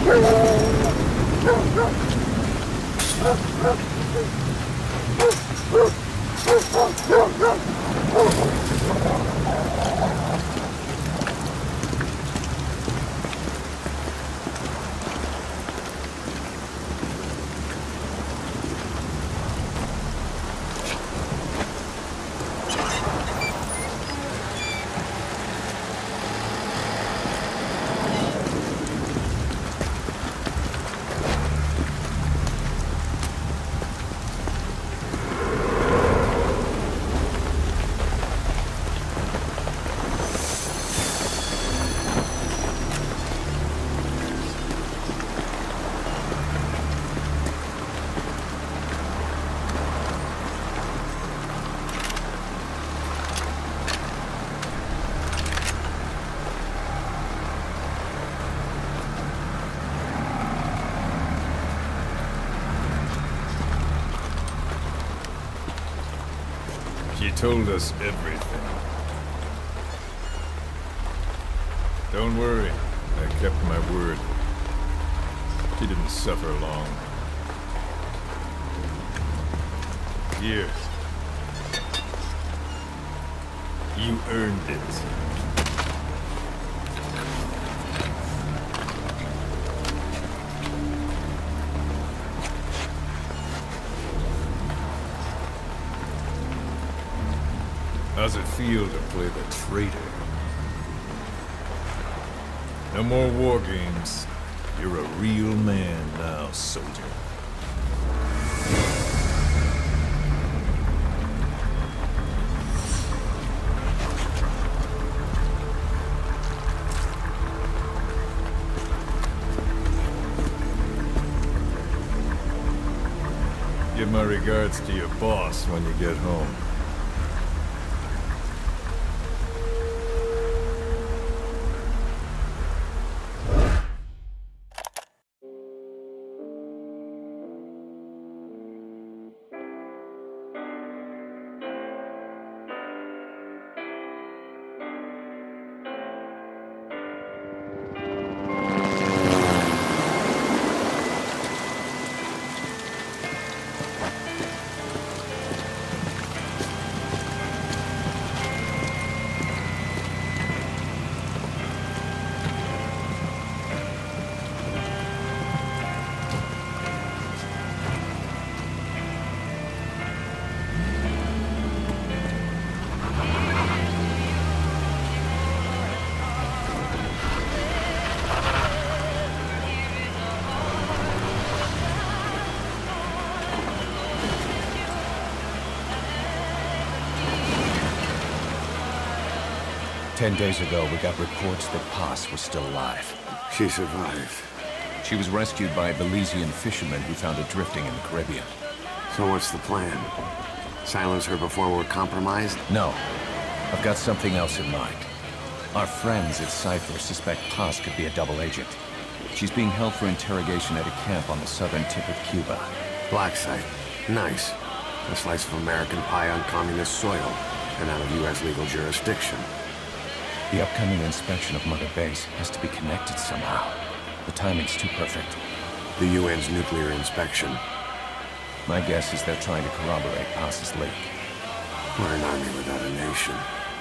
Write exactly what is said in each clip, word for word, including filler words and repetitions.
She told us everything. Don't worry, I kept my word. She didn't suffer long. Here. You earned it. How's it feel to play the traitor? No more war games. You're a real man now, soldier. Give my regards to your boss when you get home. Ten days ago, we got reports that Paz was still alive. She survived. She was rescued by a Belizean fisherman who found her drifting in the Caribbean. So what's the plan? Silence her before we're compromised? No. I've got something else in mind. Our friends at Cypher suspect Paz could be a double agent. She's being held for interrogation at a camp on the southern tip of Cuba. Black site. Nice. A slice of American pie on communist soil, and out of U S legal jurisdiction. The upcoming inspection of Mother Base has to be connected somehow. The timing's too perfect. The U N's nuclear inspection. My guess is they're trying to corroborate Paz's leak. We're an army without a nation.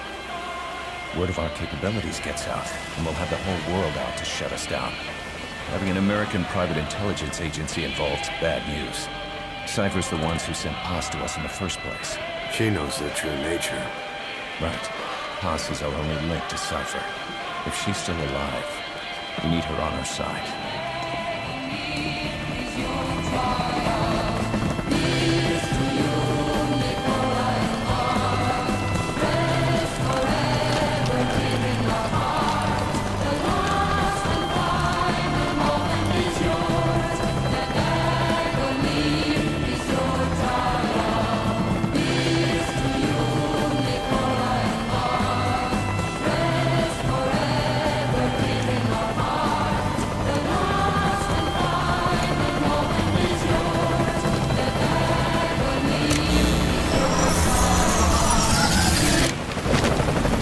Word of our capabilities gets out, and we'll have the whole world out to shut us down. Having an American private intelligence agency involved's bad news. Cypher's the ones who sent Paz to us in the first place. She knows their true nature. Right. Paz is our only link to Cypher. If she's still alive, we need her on our side.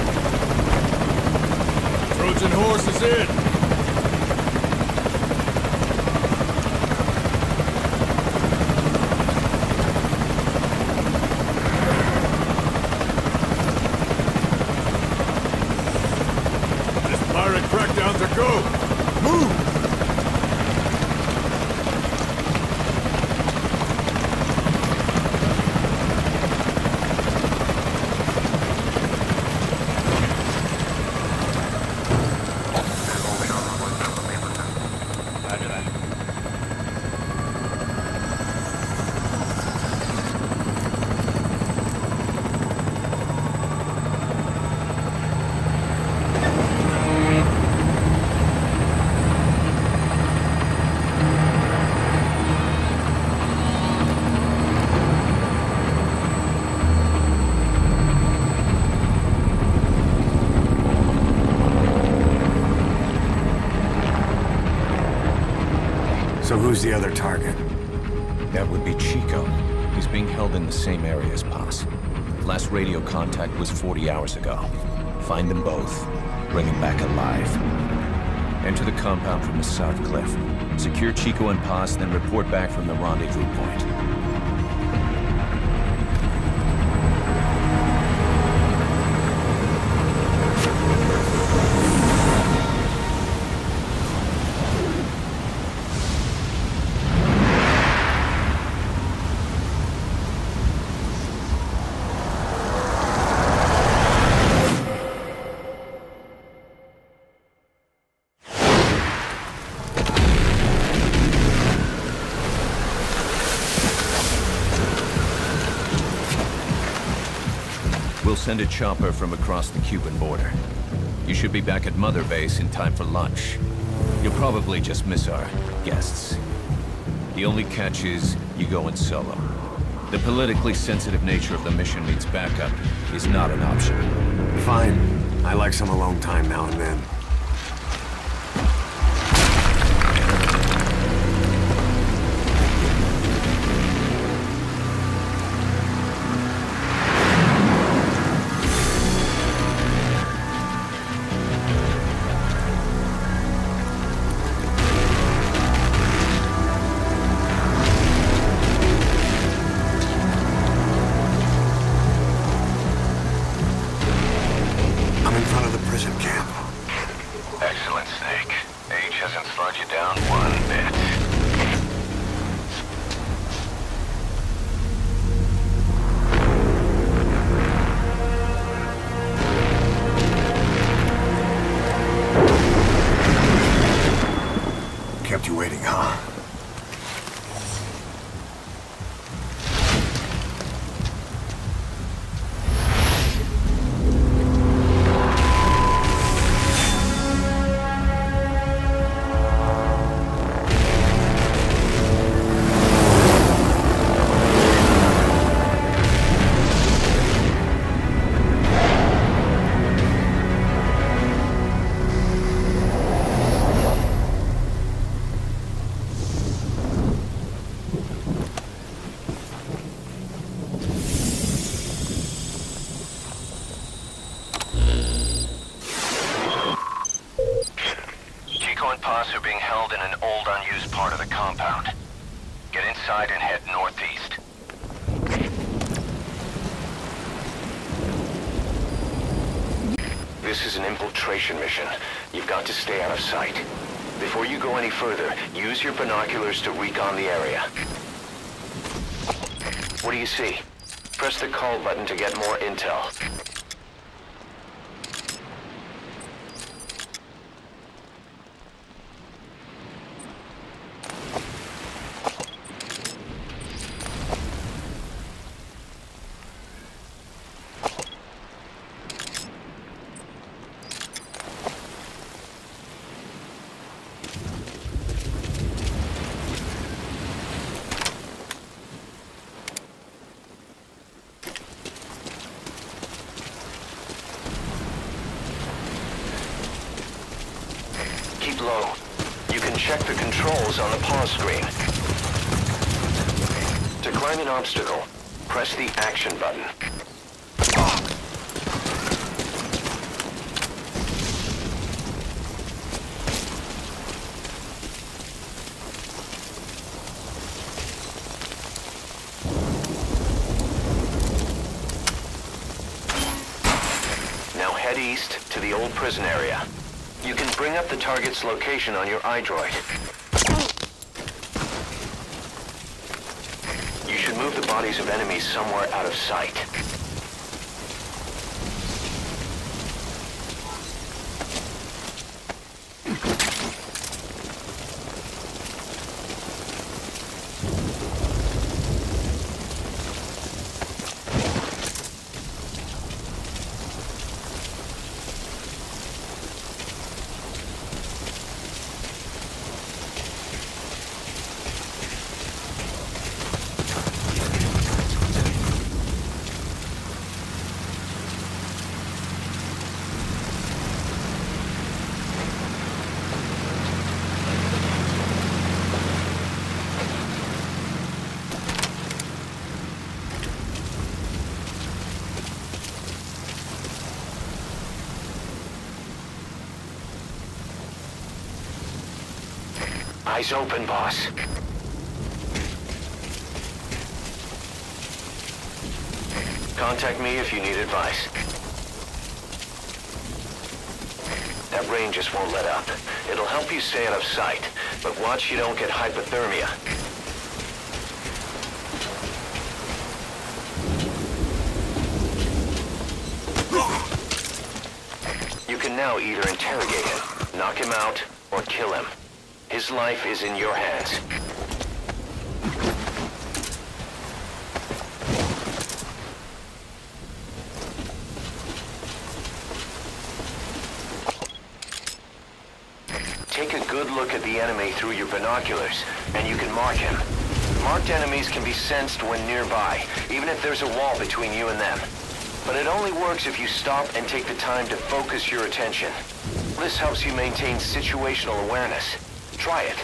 Horses in! So who's the other target? That would be Chico. He's being held in the same area as Paz. Last radio contact was forty hours ago. Find them both. Bring him back alive. Enter the compound from the south cliff. Secure Chico and Paz, then report back from the rendezvous point. We'll send a chopper from across the Cuban border. You should be back at Mother Base in time for lunch. You'll probably just miss our guests. The only catch is you go in solo. The politically sensitive nature of the mission means backup is not an option. Fine. I like some alone time now and then. Kept you waiting, huh? Are being held in an old, unused part of the compound. Get inside and head northeast. This is an infiltration mission. You've got to stay out of sight. Before you go any further, use your binoculars to recon the area. What do you see? Press the call button to get more intel. Keep low. You can check the controls on the pause screen. To climb an obstacle, press the action button. Now head east to the old prison area. You can bring up the target's location on your iDroid. You should move the bodies of enemies somewhere out of sight. Eyes open, boss. Contact me if you need advice. That rain just won't let up. It'll help you stay out of sight, but watch you don't get hypothermia. You can now either interrogate him, knock him out, or kill him. His life is in your hands. Take a good look at the enemy through your binoculars, and you can mark him. Marked enemies can be sensed when nearby, even if there's a wall between you and them. But it only works if you stop and take the time to focus your attention. This helps you maintain situational awareness. Try it.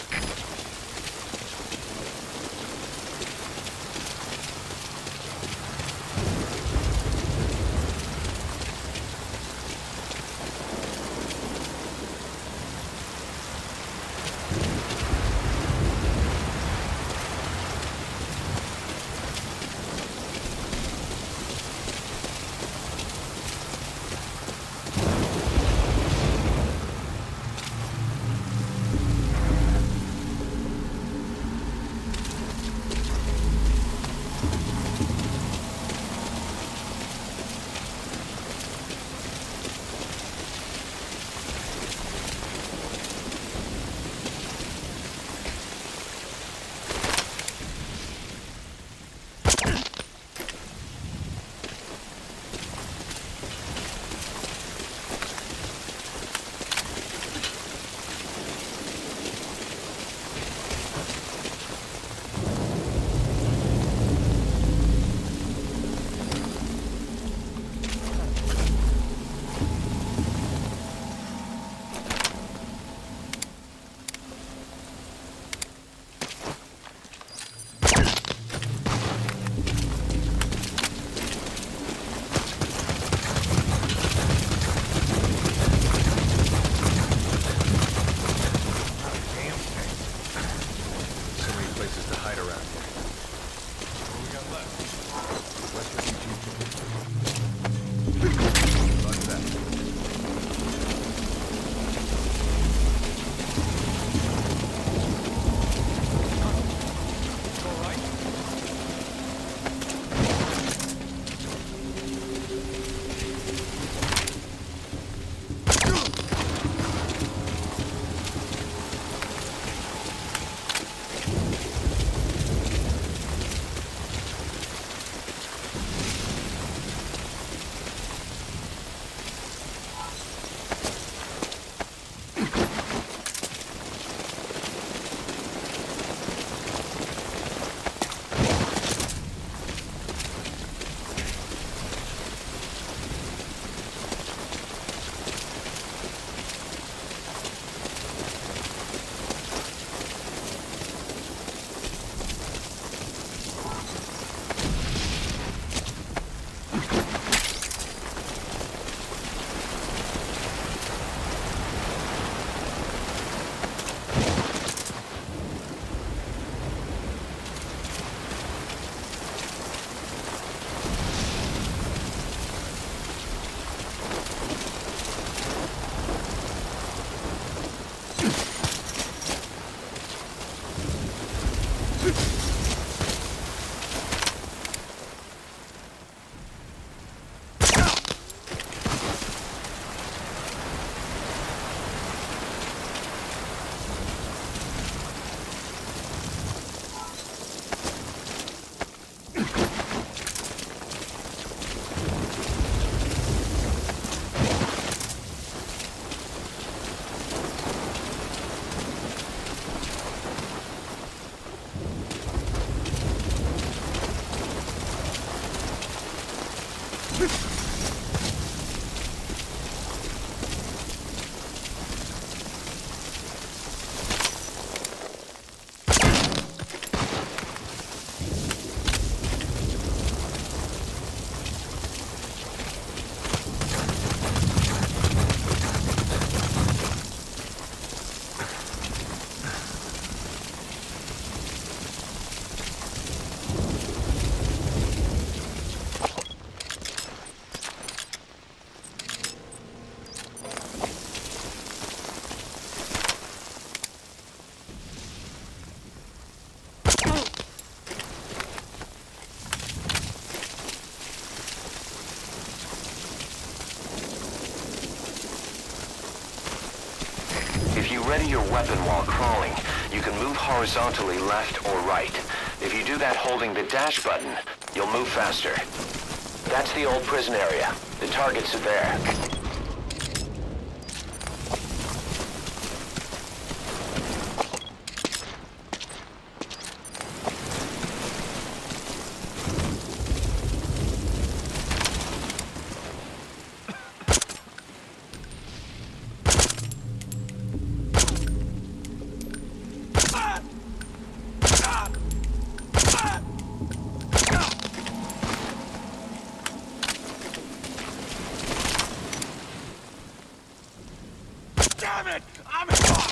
weapon while crawling, you can move horizontally left or right. If you do that holding the dash button, you'll move faster. That's the old prison area. The targets are there. Damn it! I'm...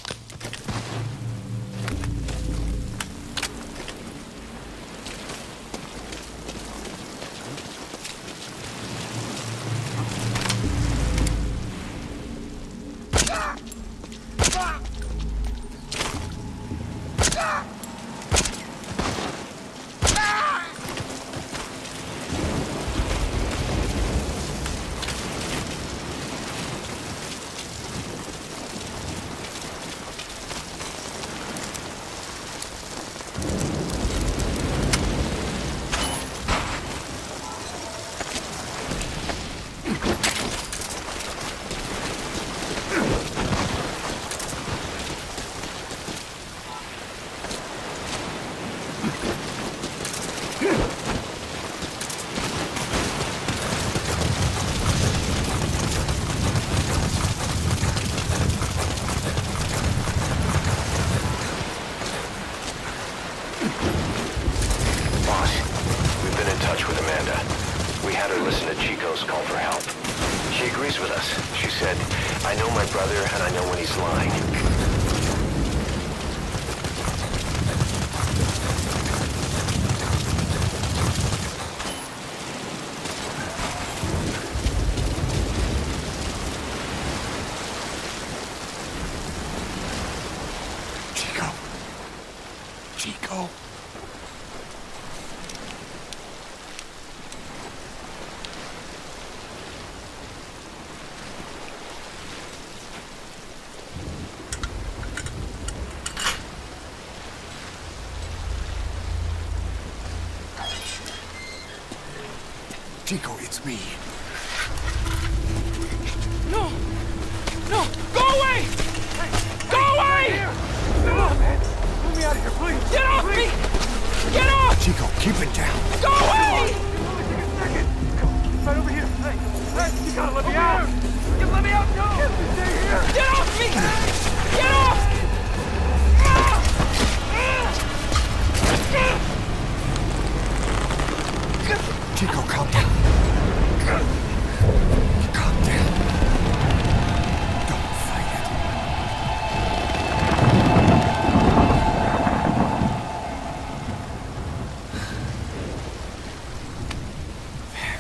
I know my brother, and I know when he's lying. Chico. Chico. Chico, it's me. No! No! Go away! Hey, Go away! Come on, man. Let me out of here, please. Get off please. me! Get off! Chico, keep it down. Go away! Only take a second. Come on, right over here. Hey, hey, you gotta let me out. You let me out, no! Stay here. Get off me! Get off! Chico, calm down. Calm down. Don't fight it. There.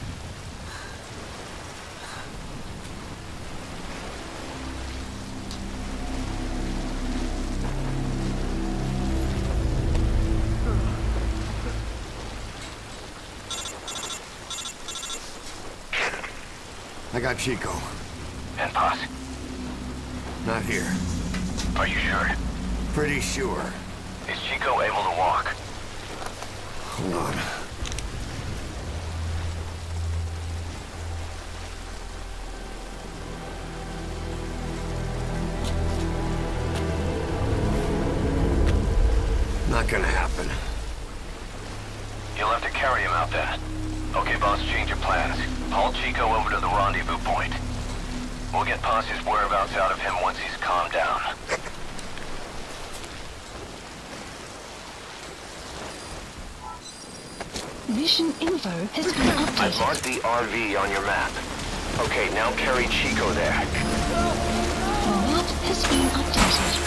I got Chico. And Paz? Not here. Are you sure? Pretty sure. Is Chico able to walk? Hold on. Not gonna happen. You'll have to carry him out then. Okay, boss, change your plans. Haul Chico over to the rendezvous point. We'll get Paz's whereabouts out of him once he's calmed down. Mission info has been updated. I've marked the R V on your map. Okay, now carry Chico there. The map has been updated.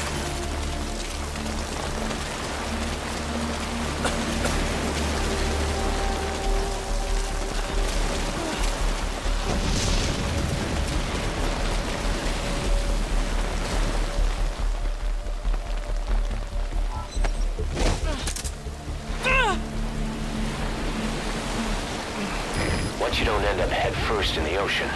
Watch you don't end up head first in the ocean.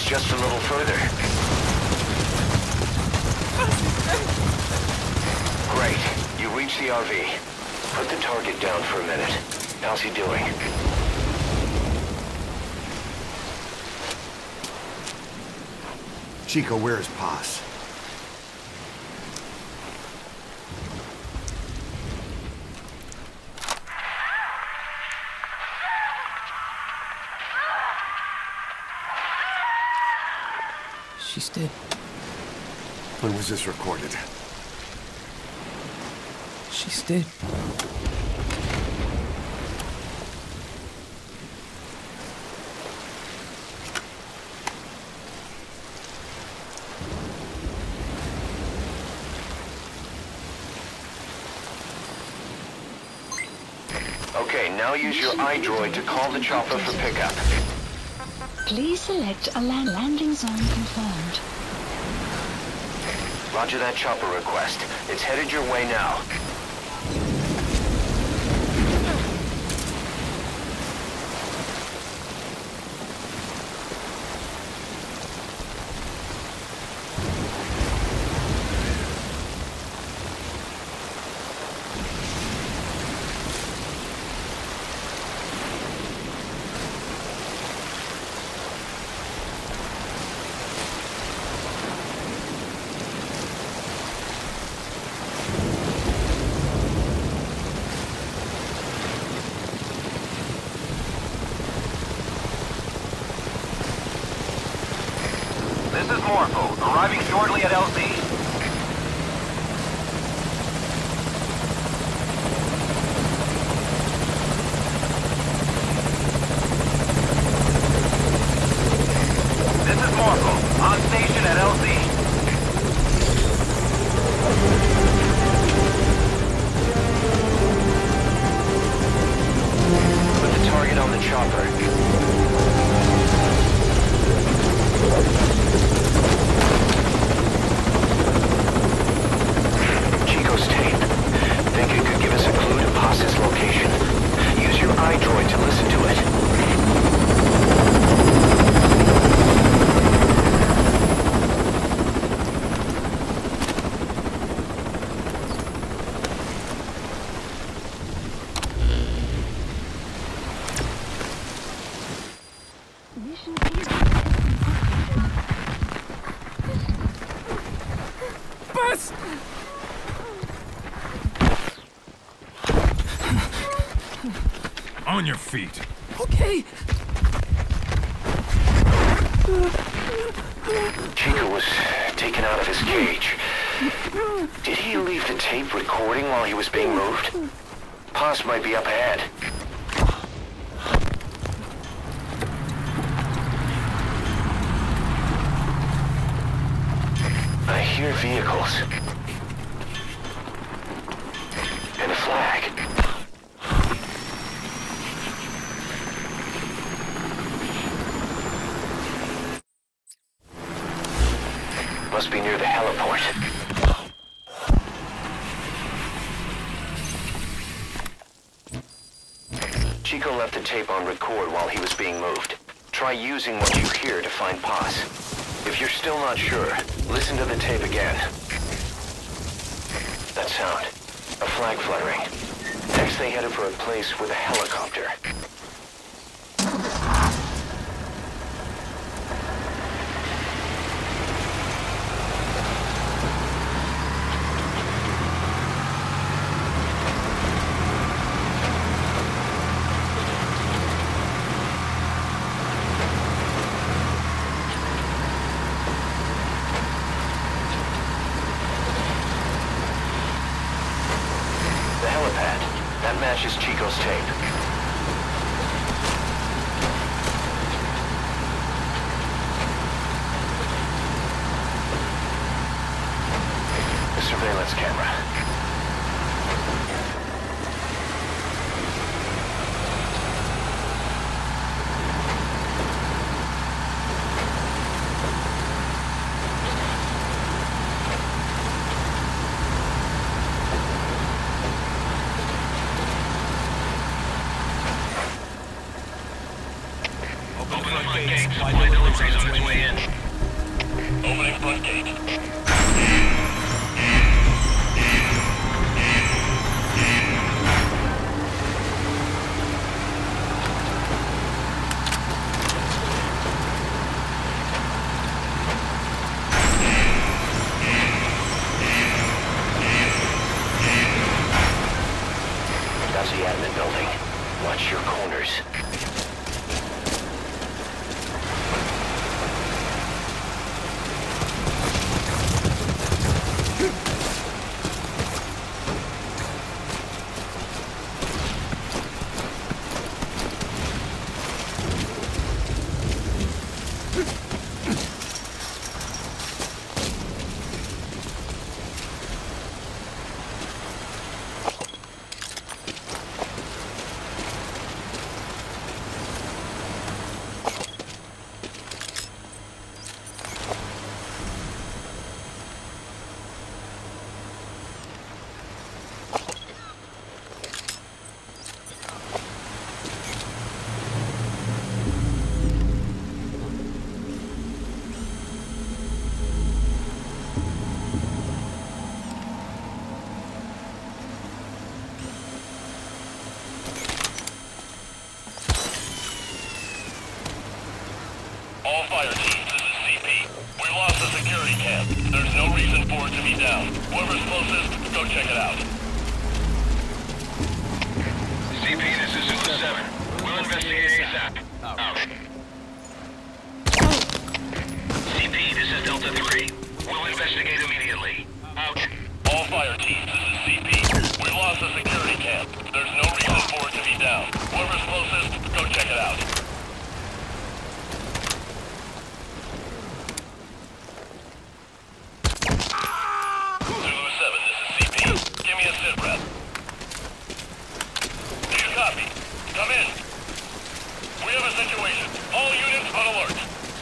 just a little further. Great. You reached the R V. Put the target down for a minute. How's he doing? Chico, where is Paz? She's dead. When was this recorded? She's dead. Okay, now use your iDroid to call the chopper for pickup. Please select a land landing zone confirmed. Roger that chopper request. It's headed your way now. This is Morpho, arriving shortly at L Z. This is Morpho, on station at L Z. Put the target on the chopper. Chico's tape. Think it could give us a clue to Paz's location? Use your iDroid to listen to it. Buzz! On your feet. Okay. Chico was taken out of his cage. Did he leave the tape recording while he was being moved? Paz might be up ahead. I hear vehicles. And a flag. Must be near the heliport. Chico left the tape on record while he was being moved. Try using what you hear to find Paz. If you're still not sure, listen to the tape again. That sound. A flag fluttering. Next they headed for a place with a helicopter. That matches Chico's tape. The surveillance camera. gate. Supply deliveries on its way in. Opening front gate. That's the admin building. Watch your corners. All fire teams, this is C P. We lost the security camp. There's no reason for it to be down. Whoever's closest, go check it out. C P, this is Zulu seven. We'll investigate ASAP. Out. C P, this is Delta three. We'll investigate immediately. Out. All fire teams, this is C P. We lost the security camp. There's no reason for it to be down. Whoever's closest, go check it out. Come in. We have a situation. All units on alert.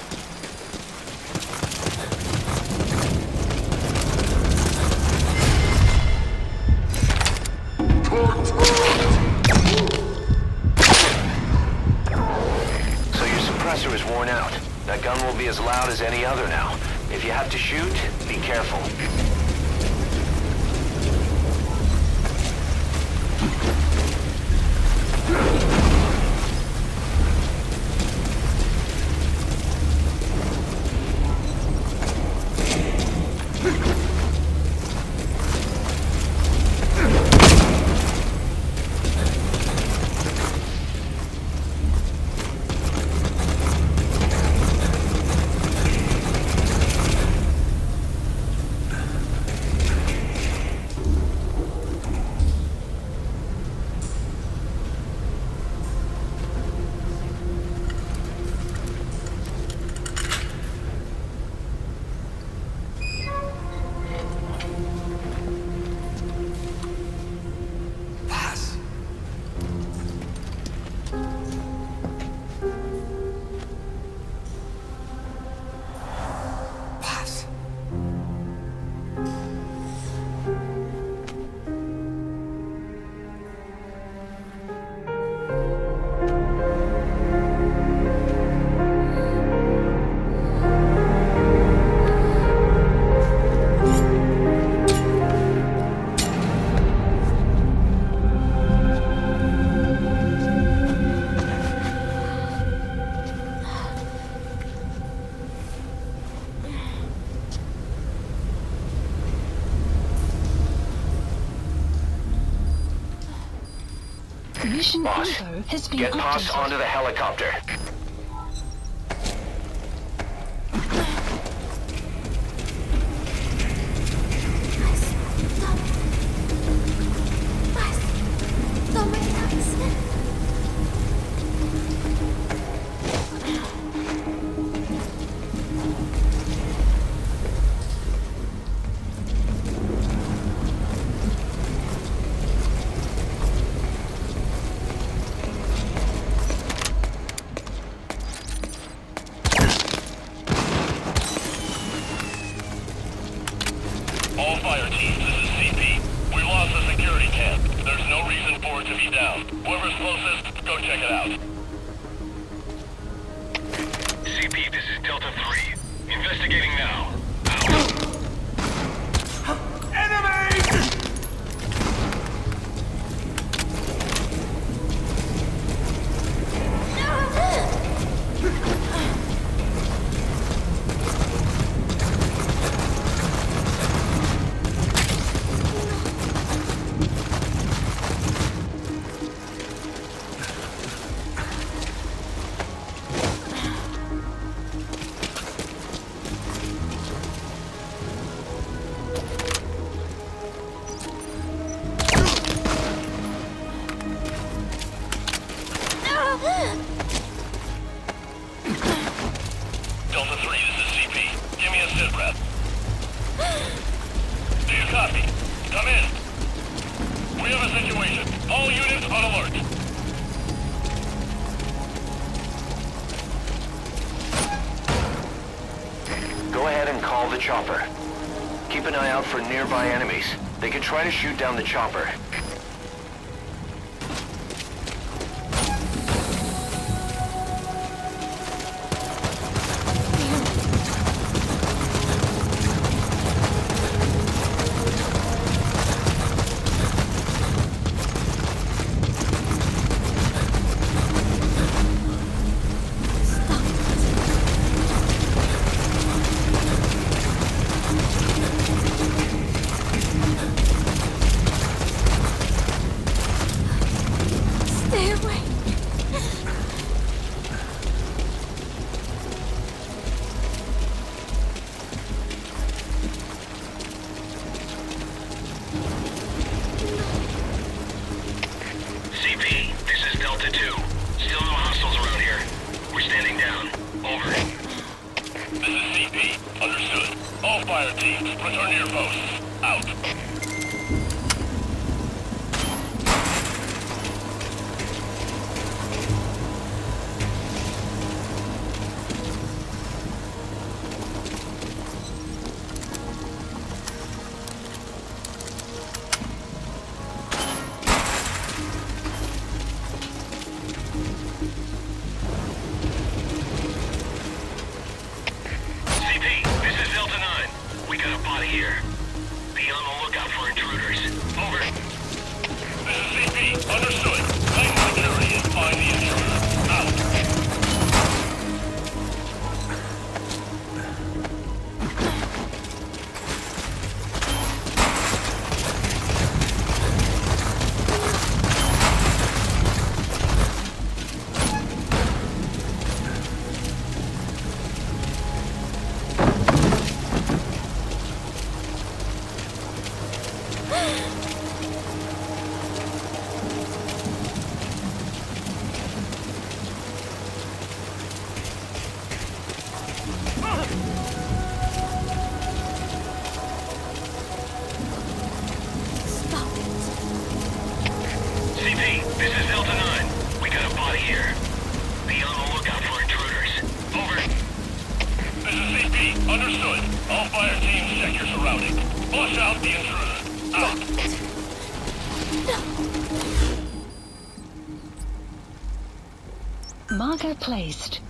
So your suppressor is worn out. That gun will be as loud as any other now. If you have to shoot, be careful. Mission Boss, info has been get Paz updated. onto the helicopter. All fire teams, this is C P. We lost the security camp. There's no reason for it to be down. Whoever's closest, go check it out. C P, this is Delta three. Investigating now. Out. Delta three, this is C P. Give me a sit rep. Do you copy? Come in. We have a situation. All units on alert. Go ahead and call the chopper. Keep an eye out for nearby enemies. They could try to shoot down the chopper. Fire teams, return to your posts. Out. Here. Be on the lookout for intruders. Over. This is C P. Understood. Claim security and find the intruder. Out. This is Delta nine. We got a body here. Be on the lookout for intruders. Over. This is C P. Understood. All fire teams check your surroundings. Flush out the intruder. Out. Marker placed.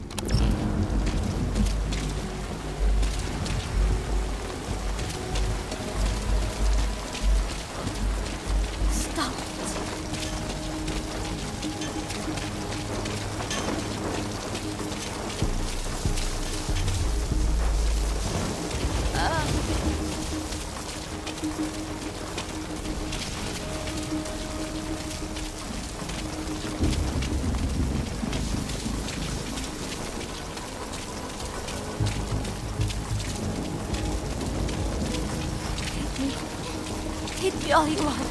Hit me all you want.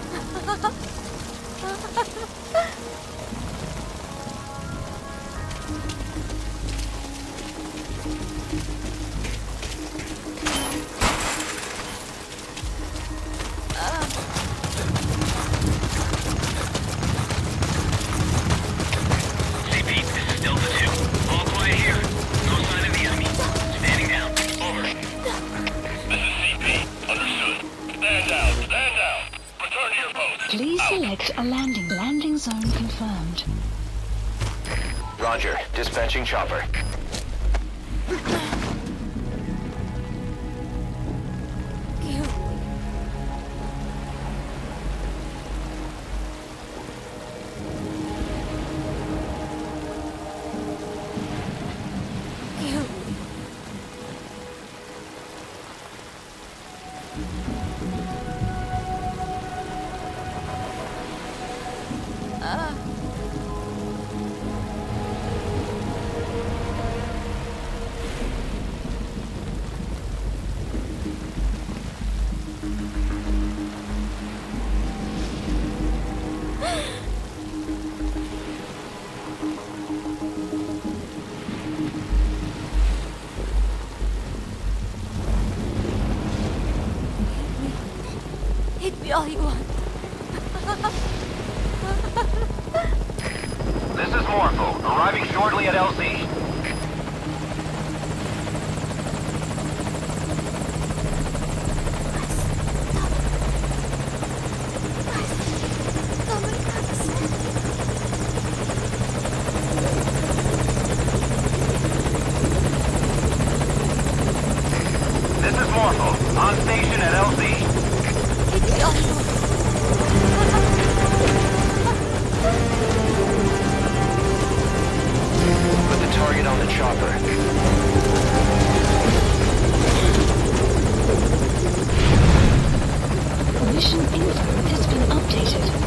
C P, this is Delta two. All quiet here. No sign of the enemy. Standing down. Over. This is C P. Understood. Stand down. Stand down. Return to your post. Please Out. select a landing. Landing zone confirmed. Roger. Dispatching chopper. You. You. Uh. Hit me all you want. This is Morpho, arriving shortly at L Z. This is Morpho, on station at L Z. Hit me all you want. Put the target on the chopper. Mission info has been updated.